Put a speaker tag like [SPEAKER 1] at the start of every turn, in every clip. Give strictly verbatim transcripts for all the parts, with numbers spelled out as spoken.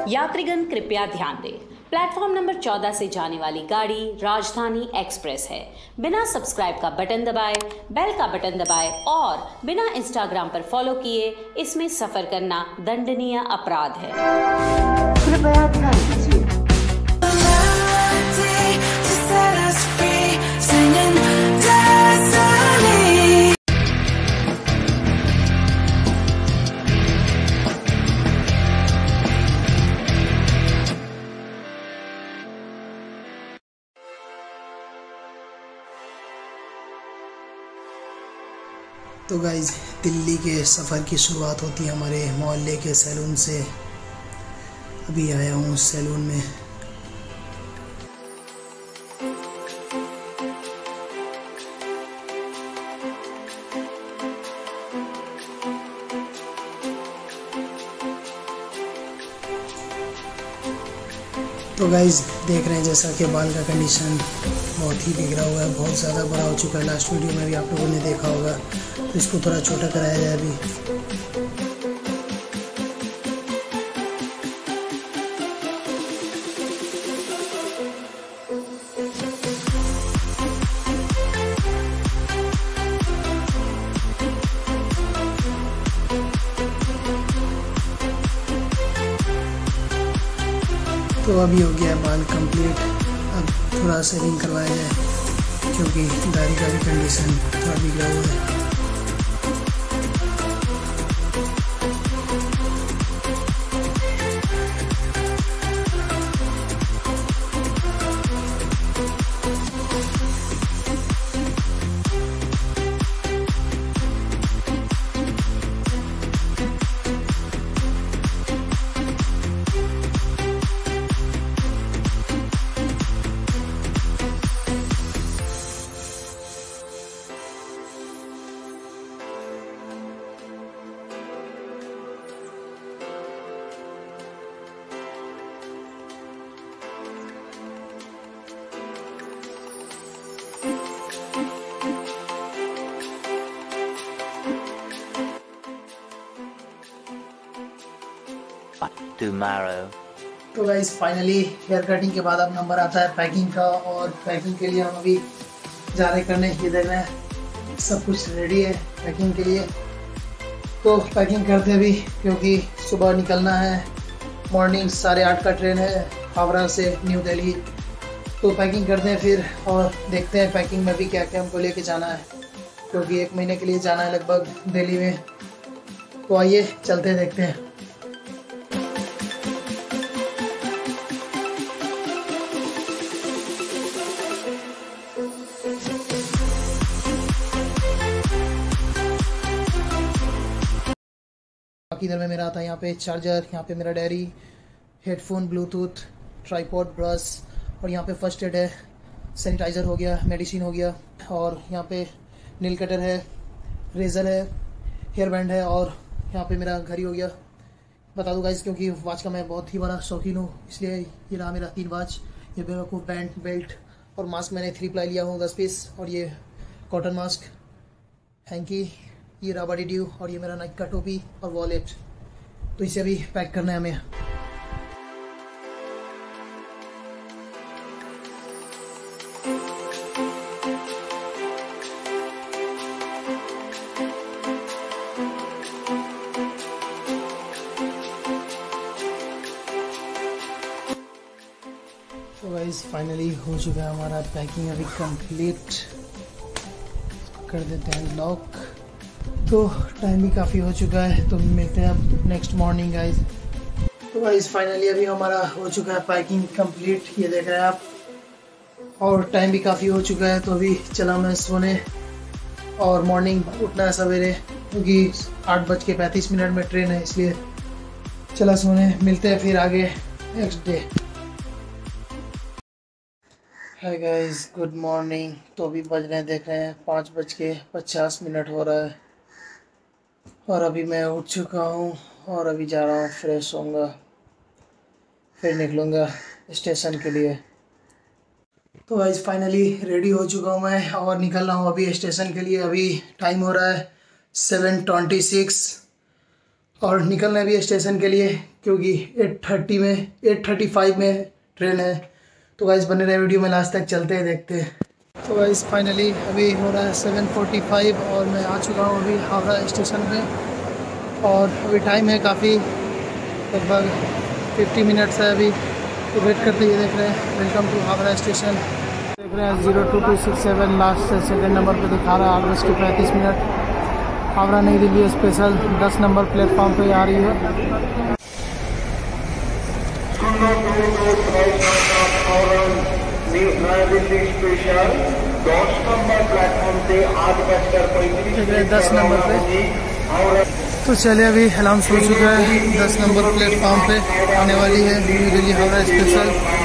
[SPEAKER 1] यात्रीगण कृपया ध्यान दें, प्लेटफॉर्म नंबर चौदह से जाने वाली गाड़ी राजधानी एक्सप्रेस है। बिना सब्सक्राइब का बटन दबाए, बेल का बटन दबाए और बिना इंस्टाग्राम पर फॉलो किए इसमें सफर करना दंडनीय अपराध है।
[SPEAKER 2] कृपया ध्यान दीजिए।
[SPEAKER 3] तो गाइज़, दिल्ली के सफ़र की शुरुआत होती है हमारे मोहल्ले के सैलून से। अभी आया हूँ सैलून में। तो गाइज़ देख रहे हैं जैसा कि बाल का कंडीशन बहुत ही बिगड़ा हुआ है, बहुत ज़्यादा बड़ा हो चुका है। लास्ट वीडियो में भी आप लोगों ने देखा होगा। तो इसको थोड़ा छोटा कराया जाए अभी। तो अभी हो गया बाल कंप्लीट। अब थोड़ा सेविंग करवाया जाए क्योंकि दाढ़ी का भी कंडीशन थोड़ा बिगड़ा हुआ है।
[SPEAKER 4] Tomorrow.
[SPEAKER 3] तो गाइस फाइनली हेयर कटिंग के बाद अब नंबर आता है पैकिंग का, और पैकिंग के लिए हम अभी जा रहे करने। ये देख रहे हैं सब कुछ रेडी है पैकिंग के लिए। तो पैकिंग करते हैं अभी क्योंकि सुबह निकलना है। मॉर्निंग साढ़े आठ का ट्रेन है हावड़ा से न्यू दिल्ली। तो पैकिंग करते हैं फिर और देखते हैं पैकिंग में भी क्या क्या हमको लेके जाना है, क्योंकि एक महीने के लिए जाना है लगभग दिल्ली में। तो आइए चलते हैं, देखते हैं। इधर में मेरा आता है यहाँ पे चार्जर, यहाँ पे मेरा diary, headphone, bluetooth, tripod, brush, और यहाँ पे फर्स्ट एड है, सैनिटाइज़र हो गया, मेडिसिन हो गया, और यहाँ पे नील कटर है, रेज़र है, हेयर बैंड है, और यहाँ पे मेरा घड़ी हो गया। बता दूँ गाइस क्योंकि वॉच का मैं बहुत ही बड़ा शौकीन हूँ, इसलिए ये रहा मेरा तीन वॉच। ये मेरा को बैंड, बेल्ट और मास्क मैंने थ्री प्लाई लिया हूँ दस पीस, और ये कॉटन मास्क, हैंकी, ये रहा बॉडी ड्यू, और ये मेरा नाइक का टोपी और वॉलेट। तो इसे अभी पैक करना है हमें। तो गाइस फाइनली हो चुका है हमारा पैकिंग अभी कंप्लीट। कर देते हैं लॉक। तो टाइम भी काफ़ी हो चुका है, तो मिलते हैं अब नेक्स्ट मॉर्निंग गाइस। तो गाइस फाइनली अभी हमारा हो चुका है पैकिंग कंप्लीट, ये देख रहे हैं आप, और टाइम भी काफ़ी हो चुका है। तो अभी चला मैं सोने, और मॉर्निंग उठना है सवेरे क्योंकि आठ बज के पैंतीस मिनट में ट्रेन है, इसलिए चला सोने। मिलते हैं फिर आगे next day. Hi guys, good morning. तो अभी बज रहे हैं, देख रहे हैं पाँच बज के पचास मिनट हो रहा है, और अभी मैं उठ चुका हूँ और अभी जा रहा हूँ, फ्रेश होऊंगा, फिर निकलूँगा स्टेशन के लिए। तो गाइस फाइनली रेडी हो चुका हूँ मैं और निकल रहा हूँ अभी स्टेशन के लिए। अभी टाइम हो रहा है सेवन ट्वेंटी सिक्स और निकलना भी है स्टेशन के लिए क्योंकि एट थर्टी में एट थर्टी फाइव में ट्रेन है। तो गाइस बने रहे वीडियो में लास्ट तक, चलते हैं देखते हैं। तो गाइस फाइनली अभी हो रहा है सेवन फोर्टी फाइव और मैं आ चुका हूँ अभी हावड़ा स्टेशन पे। और अभी टाइम है काफ़ी, लगभग फिफ्टी मिनट्स है अभी। तो वेट करते हुए देख रहे हैं। Welcome to Howrah station. देख रहे हैं zero two two six seven last से सेकेंड नंबर पे दिखा रहा है आठ बज के पैंतीस मिनट। हावड़ा नई दिल्ली स्पेशल दस नंबर प्लेटफॉर्म पे आ रही है। दस नंबर पे तो चलिए अभी अलाउंस हो चुका है। दस नंबर प्लेटफॉर्म पे आने वाली है न्यू दिल्ली हावड़ा स्पेशल।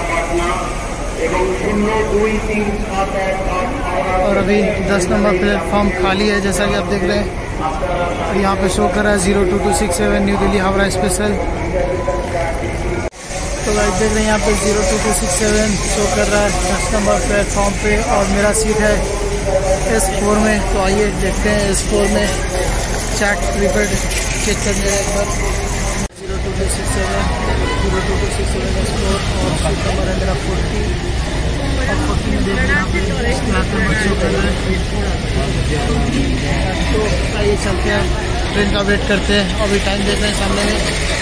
[SPEAKER 3] और अभी दस नंबर प्लेटफॉर्म खाली है जैसा कि आप देख रहे हैं। और यहाँ पे शो कर रहा है zero two two six seven New Delhi Howrah special. तो गाइस देख रहे हैं यहाँ पे zero two two six seven show कर रहा है दस नंबर प्लेटफॉर्म पे। और मेरा सीट है एस फोर में। तो आइए देखते हैं एस फोर में चैट रिपेड चेक करने एक बार। Zero two two six seven zero two two six seven S four और सीट नंबर है मेरा फोर्टी। और फोर्टी में देख रहे हैं यहाँ पे नंबर शो कर रहा है। तो आइए चलते हैं, ट्रेन का वेट करते हैं। अभी टाइम देख रहे हैं सामने में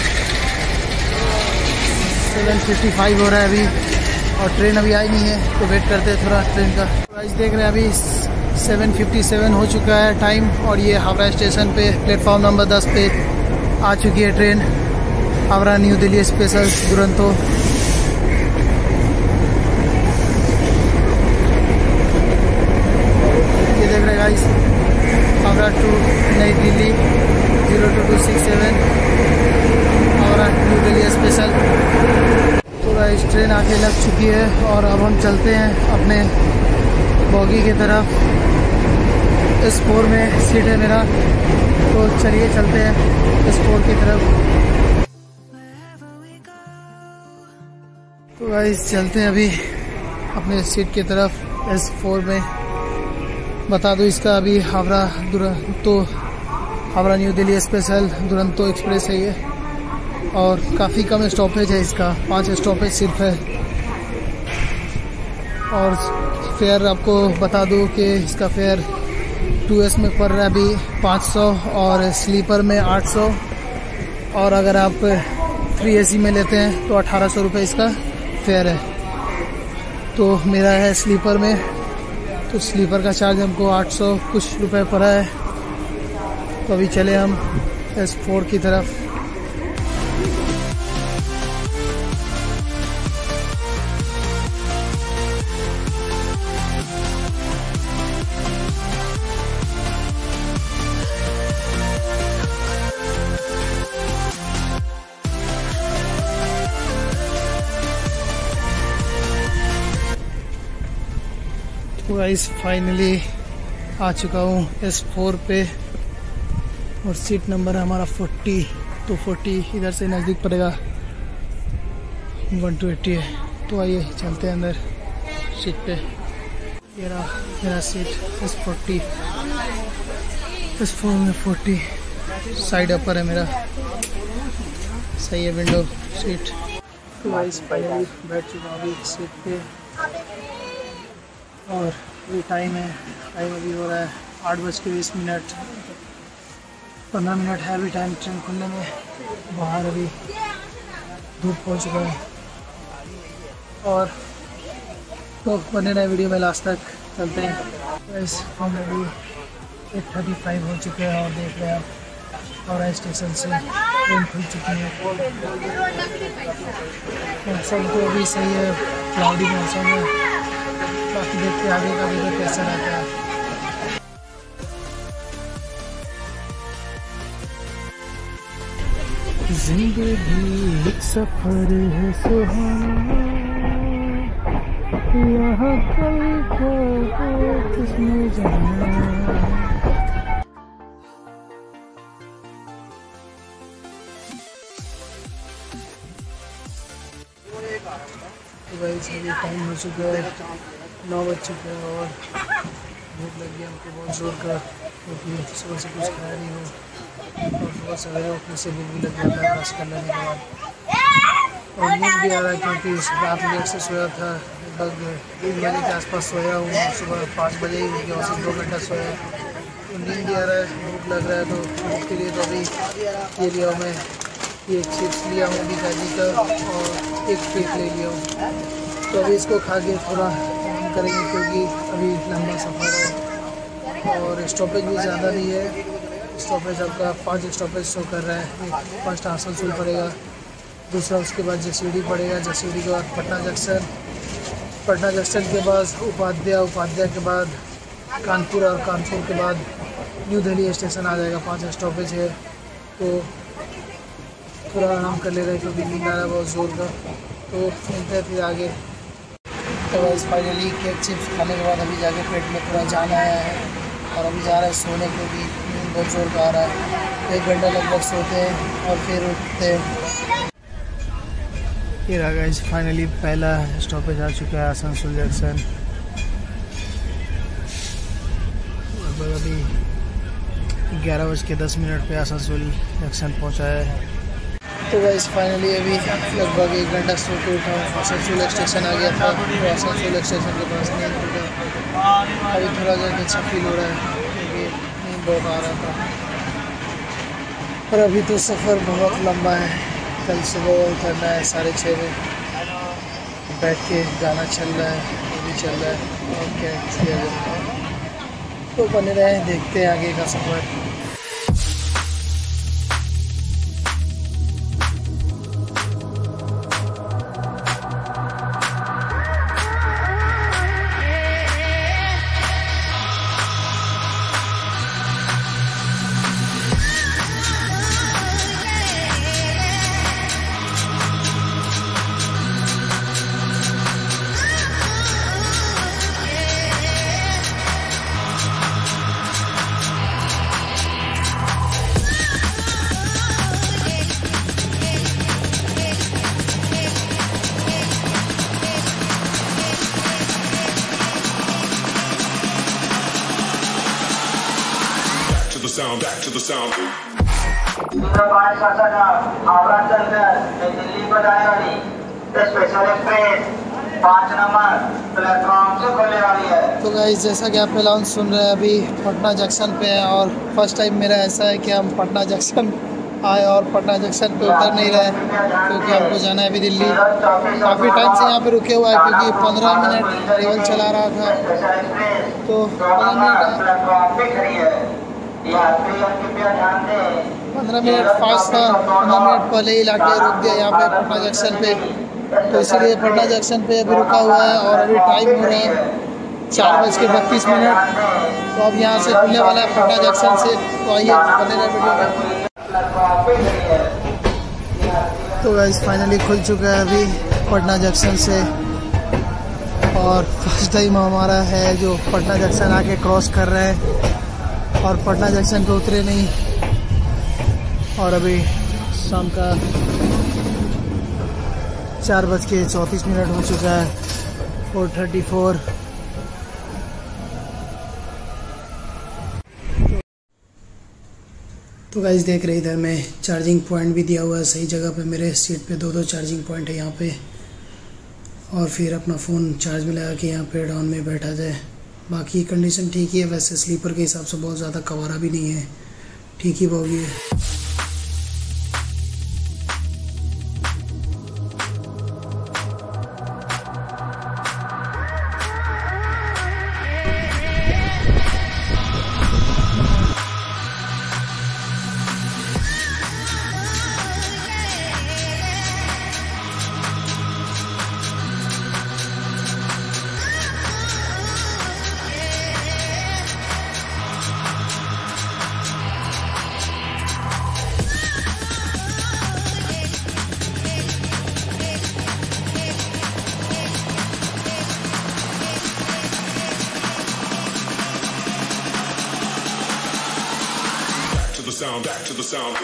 [SPEAKER 3] सेवन फिफ्टी फाइव हो रहा है अभी और ट्रेन अभी आई नहीं है। तो वेट करते हैं थोड़ा ट्रेन का। प्राइस देख रहे हैं अभी सेवन फिफ्टी सेवन हो चुका है टाइम। और ये हावड़ा स्टेशन पे प्लेटफॉर्म नंबर दस पे आ चुकी है train Howrah New Delhi special Duronto. ये देख रहे हैं guys Howrah to Nai Delhi zero two two six seven Howrah New Delhi special. तो गाइस ट्रेन आके लग चुकी है और अब हम चलते हैं अपने बॉगी की तरफ। एस फोर में सीट है मेरा। तो चलिए चलते हैं एस फोर की तरफ। तो गाइस चलते हैं अभी अपने सीट की तरफ एस फोर में। बता दूं इसका अभी Howrah Duronto Howrah New Delhi special Duronto express है ये। और काफ़ी कम स्टॉपेज है इसका, पांच स्टॉपेज सिर्फ है। और फेयर आपको बता दूं कि इसका फेयर टू एस में पड़ रहा है अभी पाँच सौ और स्लीपर में आठ सौ। और अगर आप थ्री ए सी में लेते हैं तो अठारह सौ रुपये इसका फेयर है। तो मेरा है स्लीपर में, तो स्लीपर का चार्ज हमको आठ सौ कुछ रुपए पड़ा है। तो अभी चले हम एस फोर की तरफ। तो गाइस फाइनली आ चुका हूँ एस फोर पे और सीट नंबर है हमारा फोर्टी। तो फोर्टी इधर से नज़दीक पड़ेगा, वन टू एट्टी है। तो आइए चलते हैं अंदर सीट पे। ये रहा मेरा seat S forty S four में फोर्टी। साइड अपर है मेरा, सही है विंडो सीट। तो गाइस फाइनली बैठ चुका हूँ अभी सीट पे। और अभी टाइम है टाइम अभी हो रहा है आठ बज के बीस मिनट पंद्रह मिनट है अभी टाइम ट्रेन खुलने में। बाहर अभी धूप हो चुका है। और तो बने रहे वीडियो में लास्ट तक, चलते हैं। बस हम अभी एट थर्टी फाइव हो चुके हैं और देख रहे हैं आप हावड़ा स्टेशन से ट्रेन खुल चुकी है। मौसम तो अभी सही है, क्लाउडी मौसम है। बाकी देखते आगे का वीडियो कैसा रहता है। जिंदगी एक सफर है सुहाना, यहाँ कल को किसने जाना। तो भाई सभी टाइम हो चुका है, नौ बज चुके हैं और भूख लग गई हमको बहुत जोर का, क्योंकि सुबह से कुछ खाया नहीं हो। और सुबह सवेरे उठने से भूख भी लग जाता है ब्रश कर लेने के बाद। और नींद भी आ रहा है क्योंकि रात लेट से सोया था, लगभग तीन बजे के आसपास सोया हूँ और सुबह पाँच बजे ही उठ गया, वैसे दो घंटा सोया। तो नींद भी आ रहा है, भूख लग रहा है, तो भूख के लिए तो अभी ये लिया हूँ मैं, ये चिप्स लिया हूँ अभी काजी का और एक केक ले लिया हूँ। तो अभी इसको खा के थोड़ा करेंगे क्योंकि अभी लंबा सफ़र है और स्टॉपेज भी ज़्यादा नहीं है। स्टॉपेज आपका पांच स्टॉपेज शो कर रहा है। एक फर्स्ट आसनसोल पड़ेगा, दूसरा उसके बाद जसीडी पड़ेगा, जसीडी के बाद पटना जंक्शन, पटना जंक्शन के बाद उपाध्याय, उपाध्याय के बाद कानपुर और कानपुर के बाद न्यू दिल्ली स्टेशन आ जाएगा। पांच स्टॉपेज है तो थोड़ा आराम कर ले रहे हैं क्योंकि नींद आ रहा है बहुत ज़ोर का। तो मिलते हैं फिर आगे। तो बस फाइनली केक चिप्स खाने के बाद अभी जाके पेट में थोड़ा जान आया है और अभी जा रहा है सोने क्योंकि नींद बहुत जोर का आ रहा है। एक घंटा लगभग सोते हैं और फिर उठते हैं। ये रहा गाइस, फाइनली पहला स्टॉपेज आ चुका है आसनसोल जंक्शन। लगभग अभी ग्यारह बज के दस मिनट पे आसनसोल जंक्शन पहुँचा है। तो गाइस फाइनली अभी लगभग एक घंटा सो के उठा हूँ। आसनसोल स्टेशन आ गया था तो आसनसोल स्टेशन के पास नींद टूटा। अभी थोड़ा सा अच्छा फील हो रहा है क्योंकि नींद बहुत आ रहा था। और अभी तो सफ़र बहुत लंबा है, कल सुबह उतरना है साढ़े छः बजे, बैठ के गाना चल रहा है, वो भी चल रहा है और क्या किया जाए। तो बने रहे, देखते हैं आगे का सफ़र।
[SPEAKER 4] sound, back to the sound.
[SPEAKER 5] Howrah चलकर दिल्ली को जाने वाली स्पेशल एक्सप्रेस पाँच नंबर प्लेटफॉर्म से खुलने वाली है।
[SPEAKER 3] तो गाइस जैसा कि आप अनाउंस सुन रहे हैं, अभी पटना जंक्शन पे हैं और फर्स्ट टाइम मेरा ऐसा है कि हम पटना जंक्शन आए और पटना जंक्शन पे उतर नहीं रहे क्योंकि हमको जाना है अभी दिल्ली। काफ़ी टाइम से यहाँ पे रुके हुआ है क्योंकि पंद्रह मिनट ट्रेवल चला रहा था, तो पंद्रह मिनट पंद्रह मिनट फास्ट था, पंद्रह मिनट पहले ही लाके रुक दिया यहाँ पे पटना जंक्शन पे। तो इसीलिए पटना जंक्शन पे अभी रुका हुआ है और अभी टाइम हो रहा है चार बज के बत्तीस मिनट। तो अब यहाँ से खुलने वाला है पटना जंक्शन से, तो आइए बने रहे वीडियो में। तो गाइस फाइनली खुल चुका है अभी पटना जंक्शन से और फर्स्ट टाइम हमारा है जो पटना जंक्शन आके क्रॉस कर रहे हैं और पटना जंक्शन पे उतरे नहीं। और अभी शाम का चार बज के चौंतीस मिनट हो चुका है, फोर थर्टी फोर। तो गाइस देख रहे इधर में चार्जिंग पॉइंट भी दिया हुआ है सही जगह पे। मेरे सीट पे दो दो चार्जिंग पॉइंट है यहाँ पे, और फिर अपना फ़ोन चार्ज में लगा के यहाँ पे डाउन में बैठा जाए। बाकी कंडीशन ठीक ही है, वैसे स्लीपर के हिसाब से बहुत ज़्यादा कवारा भी नहीं है, ठीक ही बोगी है।
[SPEAKER 4] To the sound, back to the sound.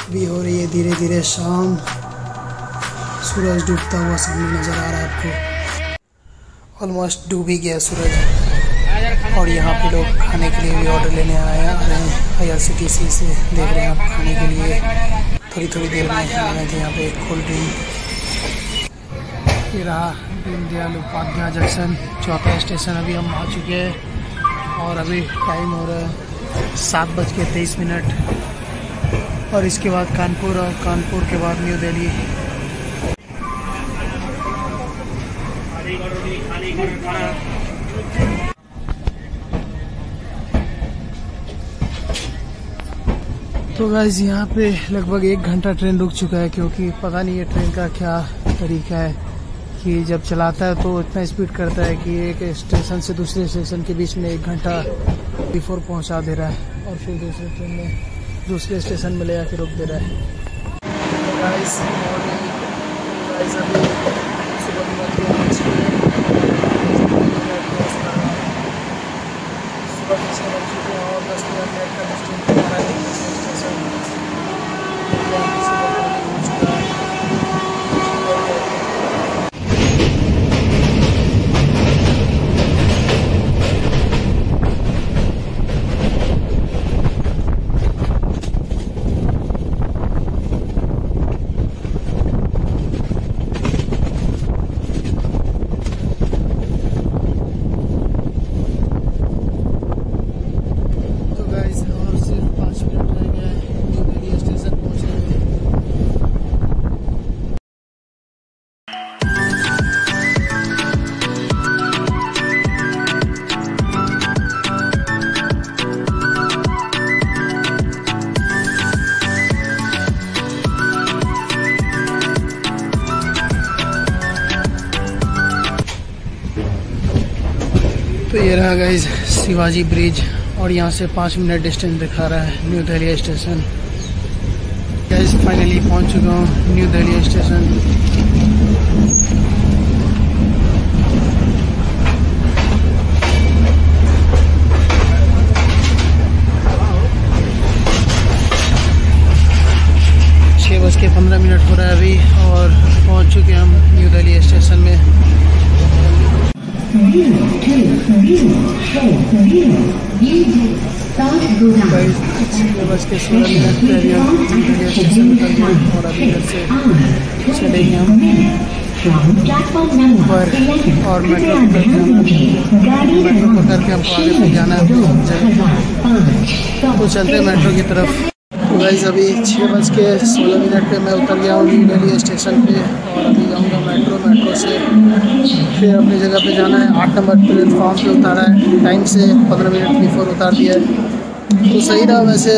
[SPEAKER 3] अभी हो रही है धीरे धीरे शाम, सूरज डूबता हुआ सामने नज़र आ रहा है आपको। ऑलमोस्ट डूब ही गया सूरज। और यहाँ पे लोग खाने के लिए भी ऑर्डर लेने आए हैं I R C T C से, देख रहे हैं आप खाने के लिए। थोड़ी थोड़ी देर में आए थे यहाँ पे कोल्ड ड्रिंक। ये रहा दीनदयाल उपाध्याय जंक्शन, चौथा स्टेशन अभी हम आ चुके हैं। और अभी टाइम हो रहा है सात बज के तेईस मिनट। और इसके बाद कानपुर, और कानपुर के बाद न्यू दिल्ली। तो गाइस यहाँ पे लगभग एक घंटा ट्रेन रुक चुका है, क्योंकि पता नहीं है ट्रेन का क्या तरीका है कि जब चलाता है तो इतना स्पीड करता है कि एक स्टेशन से दूसरे स्टेशन के बीच में एक घंटा बिफोर पहुंचा दे रहा है, और फिर दूसरे ट्रेन में दूसरे स्टेशन में ले आके रोक दे रहा है। तो गाइस गाइस अभी सुबह सुबह के छः बज चुके हैं और दस मिनट लेट का स्टेशन आ रहा है। तो ये रहा गाइस शिवाजी ब्रिज, और यहाँ से पाँच मिनट डिस्टेंस दिखा रहा है New Delhi station. Guys finally पहुँच चुका हूँ न्यू दिल्ली स्टेशन। छः बज के पंद्रह मिनट हो रहा है अभी, और पहुँच चुके हम न्यू दिल्ली स्टेशन में। बस के सोलह मिनट पे अभी हम दिल्ली स्टेशन उतर गए, और अभी इधर से चलेंगे हम ऊपर, और मेट्रो मेट्रो पकड़ के हमको आगे पे जाना है तो चलते हैं मेट्रो की तरफ। तो गाइस अभी छः बज के सोलह मिनट पे मैं उतर गया हूँ न्यू दिल्ली स्टेशन पे, और अभी जाऊँगा मेट्रो। मेट्रो से फिर अपनी जगह पे जाना है। आठ नंबर प्लेटफॉर्म पे उतारा है, टाइम से पंद्रह मिनट बिफोर उतार दिया है। तो सही रहा वैसे,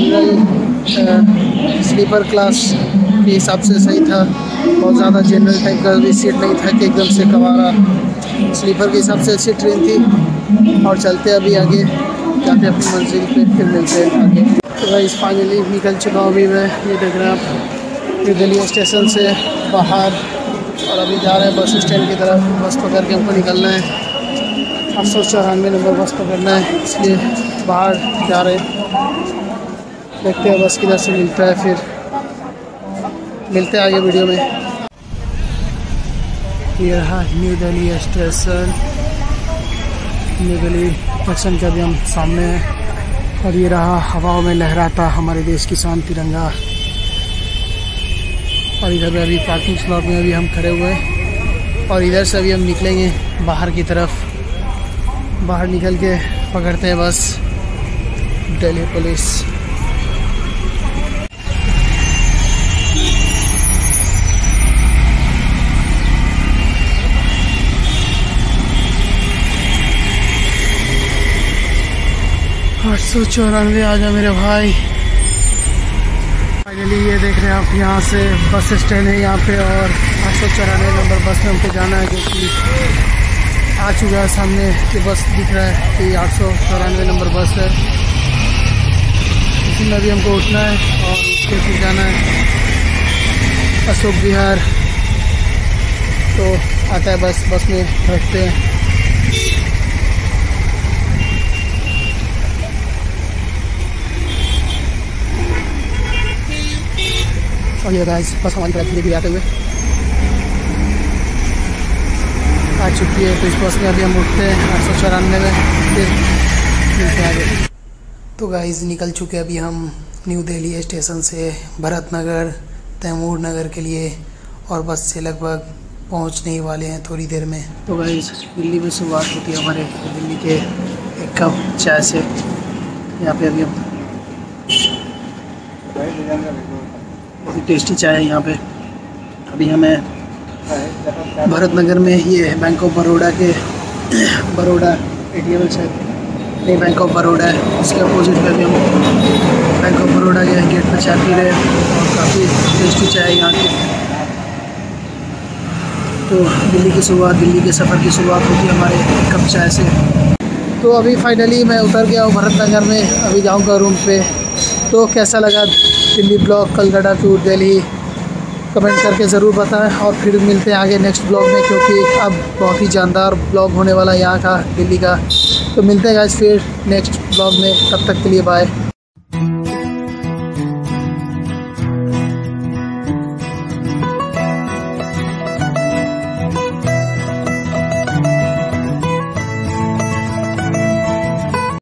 [SPEAKER 3] जनरल स्लीपर क्लास के हिसाब से सही था। बहुत ज़्यादा जनरल टाइप का भी सीट नहीं था कि एकदम से कवारा। स्लीपर के हिसाब से अच्छी ट्रेन थी। और चलते अभी आगे, जाते अपनी मंजिल पे, फिर मिलते हैं आगे। तो भाई फाइनली निकल चुका हूँ अभी मैं, ये देख रहे हैं आप न्यू दिल्ली स्टेशन से बाहर, और अभी जा रहे हैं बस स्टैंड की तरफ। बस पकड़ के हमको निकलना है, आठ सौ चौरानवे नंबर बस पकड़ना है, इसलिए बाहर जा रहे हैं। देखते हैं बस किधर से मिलता है, फिर मिलते हैं आगे वीडियो में। ये रहा New Delhi station, New Delhi junction का भी हम सामने है। और ये रहा हवाओं में लहराता हमारे देश की शान तिरंगा। और इधर में अभी पार्किंग स्लॉट में अभी हम खड़े हुए हैं, और इधर से अभी हम निकलेंगे बाहर की तरफ। बाहर निकल के पकड़ते हैं बस दिल्ली पुलिस। आठ सौ चौरानवे आ जा मेरे भाई। फाइनली ये देख रहे हैं आप, यहाँ से बस स्टैंड है यहाँ पे, और आठ सौ चौरानवे नंबर बस में हमको जाना है, क्योंकि आ चुका है सामने कि बस दिख रहा है कि आठ सौ चौरानवे नंबर बस है। इसी में भी हमको उठना है और उसके फिर जाना है अशोक विहार। तो आता है बस, बस में बैठते हैं। और ये गाइस बस हमारी तरफ धीरे धीरे आते हुए आ चुकी है। तो इस बस में अभी हम उठते हैं आठ सौ चौरानवे में, फिर मिलते हैं आगे। तो गाइस निकल चुके अभी हम न्यू दिल्ली स्टेशन से भरत नगर तैमूर नगर के लिए, और बस से लगभग पहुंचने ही वाले हैं थोड़ी देर में। तो गाइस दिल्ली में शुरुआत होती है हमारे दिल्ली के एक कप चाय से। यहाँ पे अभी हम बहुत ही टेस्टी चाय है यहाँ पे। अभी हमें भरत नगर में ये बैंक ऑफ बड़ौदा के बड़ौदा ए टी एम शायद नहीं बैंक ऑफ बड़ौदा है, इसके अपोजिट में भी हम बैंक ऑफ बड़ौदा के गेट पर चाय पी रहे हैं और काफ़ी टेस्टी चाय है यहाँ की। तो दिल्ली की शुरुआत दिल्ली के सफ़र की शुरुआत होती है हमारे एक कप चाय से। तो अभी फाइनली मैं उतर गया हूँ भरत नगर में, अभी जाऊँगा रूम पे। तो कैसा लगा Delhi blog Calcutta to Delhi comment करके ज़रूर बताएं, और फिर मिलते हैं आगे नेक्स्ट ब्लॉग में, क्योंकि अब बहुत ही जानदार ब्लॉग होने वाला यहाँ का दिल्ली का। तो मिलते हैं गाइस फिर नेक्स्ट ब्लॉग में, तब तक के लिए बाय।